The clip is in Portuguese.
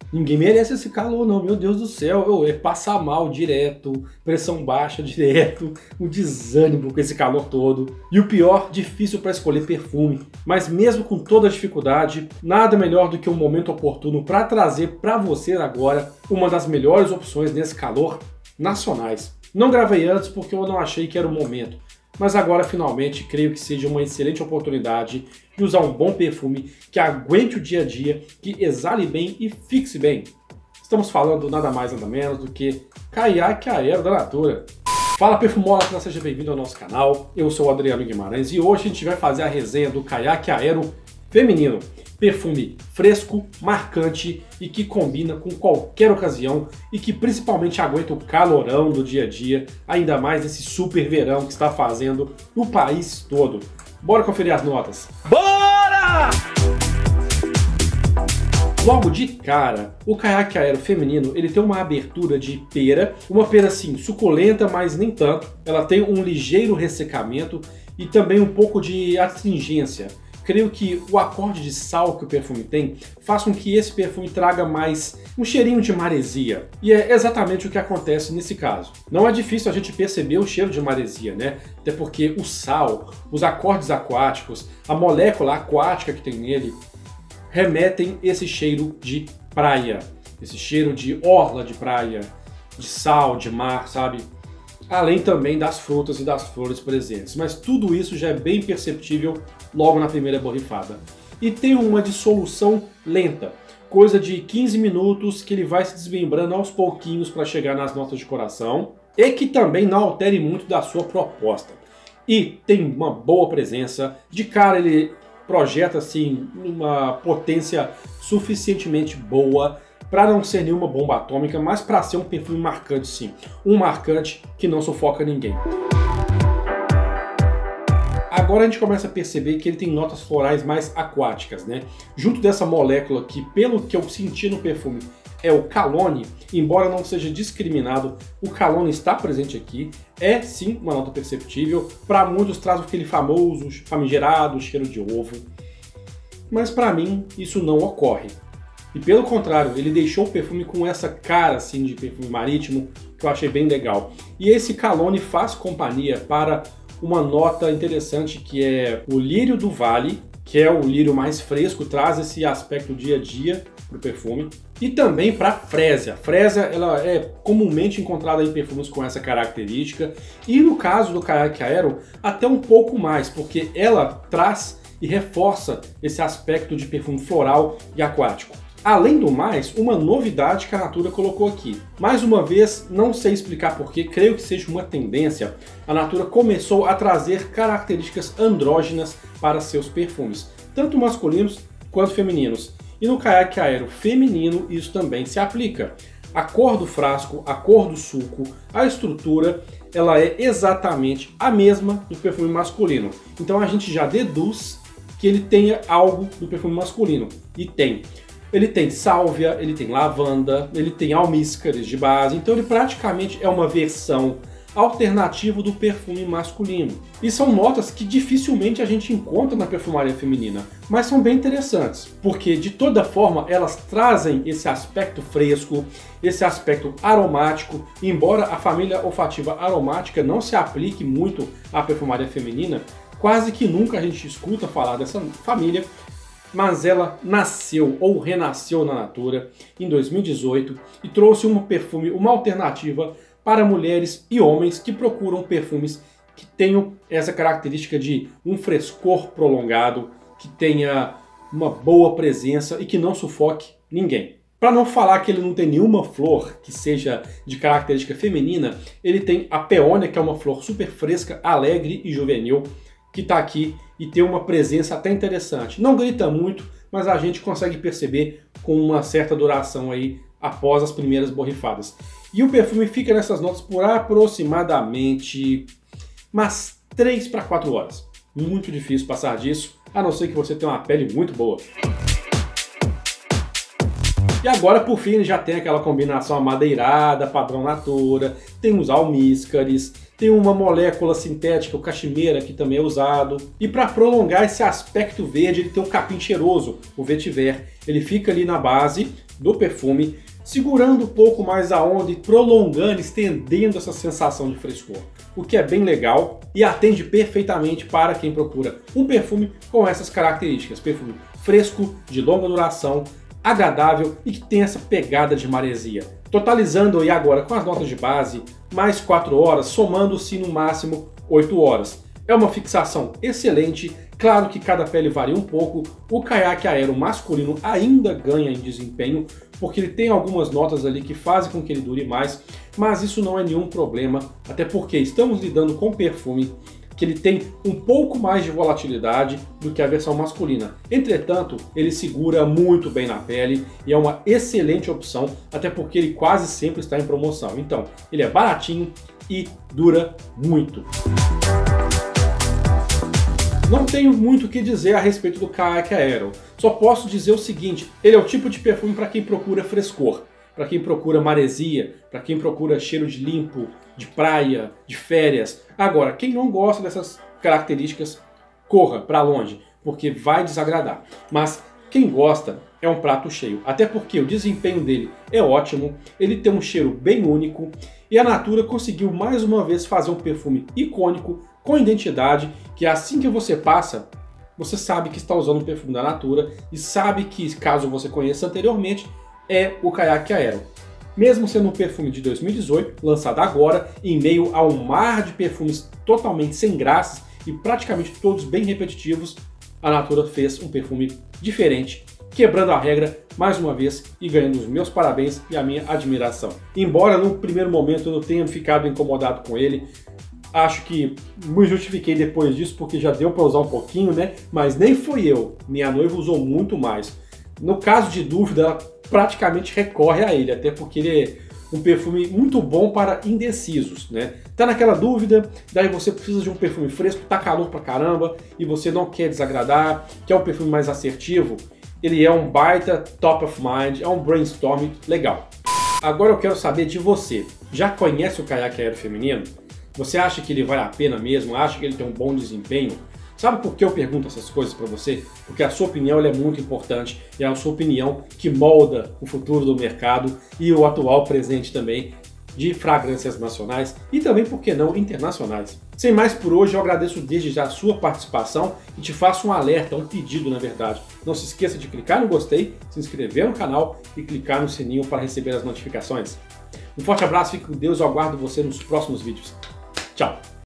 Ninguém merece esse calor não, meu Deus do céu. É passar mal direto, pressão baixa direto, o desânimo com esse calor todo. E o pior, difícil para escolher perfume. Mas mesmo com toda a dificuldade, nada melhor do que um momento oportuno para trazer para você agora uma das melhores opções nesse calor nacionais. Não gravei antes porque eu não achei que era o momento. Mas agora, finalmente, creio que seja uma excelente oportunidade de usar um bom perfume que aguente o dia a dia, que exale bem e fixe bem. Estamos falando nada mais nada menos do que Caiaque Aero da Natura. Fala perfumólatra, seja bem-vindo ao nosso canal. Eu sou o Adriano Guimarães e hoje a gente vai fazer a resenha do Caiaque Aero Feminino. Perfume fresco, marcante e que combina com qualquer ocasião e que principalmente aguenta o calorão do dia a dia, ainda mais nesse super verão que está fazendo no país todo. Bora conferir as notas? Bora! Logo de cara, o Caiaque Aero Feminino ele tem uma abertura de pera, uma pera assim suculenta, mas nem tanto. Ela tem um ligeiro ressecamento e também um pouco de astringência. Creio que o acorde de sal que o perfume tem faz com que esse perfume traga mais um cheirinho de maresia. E é exatamente o que acontece nesse caso. Não é difícil a gente perceber o cheiro de maresia, né? Até porque o sal, os acordes aquáticos, a molécula aquática que tem nele, remetem esse cheiro de praia. Esse cheiro de orla de praia, de sal, de mar, sabe? Além também das frutas e das flores presentes. Mas tudo isso já é bem perceptível logo na primeira borrifada. E tem uma dissolução lenta, coisa de 15 minutos que ele vai se desmembrando aos pouquinhos para chegar nas notas de coração e que também não altere muito da sua proposta. E tem uma boa presença, de cara ele projeta assim uma potência suficientemente boa para não ser nenhuma bomba atômica, mas para ser um perfume marcante sim. Um marcante que não sufoca ninguém. Agora a gente começa a perceber que ele tem notas florais mais aquáticas, né? Junto dessa molécula que, pelo que eu senti no perfume, é o calone, embora não seja discriminado, o calone está presente aqui, é sim uma nota perceptível. Para muitos traz aquele famoso, famigerado cheiro de ovo, mas para mim isso não ocorre. E pelo contrário, ele deixou o perfume com essa cara assim de perfume marítimo, que eu achei bem legal. E esse calone faz companhia para uma nota interessante que é o lírio do vale, que é o lírio mais fresco, traz esse aspecto dia a dia para o perfume. E também para a frésia. A frésia ela é comumente encontrada em perfumes com essa característica. E no caso do Caiaque Aero, até um pouco mais, porque ela traz e reforça esse aspecto de perfume floral e aquático. Além do mais, uma novidade que a Natura colocou aqui. Mais uma vez, não sei explicar porquê, creio que seja uma tendência. A Natura começou a trazer características andrógenas para seus perfumes, tanto masculinos quanto femininos. E no Caiaque Aero Feminino isso também se aplica. A cor do frasco, a cor do suco, a estrutura, ela é exatamente a mesma do perfume masculino. Então a gente já deduz que ele tenha algo do perfume masculino. E tem. Ele tem sálvia, ele tem lavanda, ele tem almíscares de base, então ele praticamente é uma versão alternativa do perfume masculino. E são notas que dificilmente a gente encontra na perfumaria feminina, mas são bem interessantes, porque de toda forma elas trazem esse aspecto fresco, esse aspecto aromático, embora a família olfativa aromática não se aplique muito à perfumaria feminina, quase que nunca a gente escuta falar dessa família, mas ela nasceu ou renasceu na Natura em 2018 e trouxe um perfume, uma alternativa para mulheres e homens que procuram perfumes que tenham essa característica de um frescor prolongado, que tenha uma boa presença e que não sufoque ninguém. Para não falar que ele não tem nenhuma flor que seja de característica feminina, ele tem a peônia, que é uma flor super fresca, alegre e juvenil, que está aqui e tem uma presença até interessante. Não grita muito, mas a gente consegue perceber com uma certa duração aí após as primeiras borrifadas. E o perfume fica nessas notas por aproximadamente umas 3 para 4 horas. Muito difícil passar disso, a não ser que você tenha uma pele muito boa. E agora, por fim, já tem aquela combinação amadeirada, padrão Natura, tem os almíscares, tem uma molécula sintética, o cachimeira, que também é usado. E para prolongar esse aspecto verde, ele tem o capim cheiroso, o vetiver. Ele fica ali na base, do perfume, segurando um pouco mais a onda e prolongando, estendendo essa sensação de frescor, o que é bem legal e atende perfeitamente para quem procura um perfume com essas características. Perfume fresco, de longa duração, agradável e que tem essa pegada de maresia. Totalizando aí agora com as notas de base, mais 4 horas, somando-se no máximo 8 horas. É uma fixação excelente, claro que cada pele varia um pouco, o Caiaque Aero masculino ainda ganha em desempenho, porque ele tem algumas notas ali que fazem com que ele dure mais, mas isso não é nenhum problema, até porque estamos lidando com perfume que ele tem um pouco mais de volatilidade do que a versão masculina. Entretanto, ele segura muito bem na pele e é uma excelente opção, até porque ele quase sempre está em promoção. Então, ele é baratinho e dura muito. Não tenho muito o que dizer a respeito do Caiaque Aero. Só posso dizer o seguinte, ele é o tipo de perfume para quem procura frescor, para quem procura maresia, para quem procura cheiro de limpo, de praia, de férias. Agora, quem não gosta dessas características, corra para longe, porque vai desagradar. Mas quem gosta é um prato cheio, até porque o desempenho dele é ótimo, ele tem um cheiro bem único e a Natura conseguiu mais uma vez fazer um perfume icônico, com identidade, que assim que você passa, você sabe que está usando um perfume da Natura e sabe que, caso você conheça anteriormente, é o Caiaque Aero. Mesmo sendo um perfume de 2018, lançado agora, em meio a um mar de perfumes totalmente sem graças e praticamente todos bem repetitivos, a Natura fez um perfume diferente, quebrando a regra mais uma vez e ganhando os meus parabéns e a minha admiração. Embora no primeiro momento eu não tenha ficado incomodado com ele, acho que me justifiquei depois disso porque já deu para usar um pouquinho, né? Mas nem foi eu, minha noiva usou muito mais. No caso de dúvida, ela praticamente recorre a ele, até porque ele é um perfume muito bom para indecisos, né? Tá naquela dúvida, daí você precisa de um perfume fresco, tá calor pra caramba e você não quer desagradar, quer um perfume mais assertivo, ele é um baita top of mind, é um brainstorm legal. Agora eu quero saber de você, já conhece o Caiaque Aero feminino? Você acha que ele vale a pena mesmo? Acha que ele tem um bom desempenho? Sabe por que eu pergunto essas coisas para você? Porque a sua opinião é muito importante e é a sua opinião que molda o futuro do mercado e o atual presente também de fragrâncias nacionais e também, por que não, internacionais. Sem mais por hoje, eu agradeço desde já a sua participação e te faço um alerta, um pedido na verdade. Não se esqueça de clicar no gostei, se inscrever no canal e clicar no sininho para receber as notificações. Um forte abraço, fique com Deus, eu aguardo você nos próximos vídeos. Tchau!